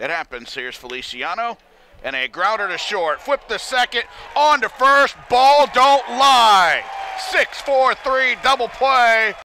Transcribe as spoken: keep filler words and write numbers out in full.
It happens. Here's Feliciano. And a grounder to short. Flip to second. On to first. Ball don't lie. six four three double play.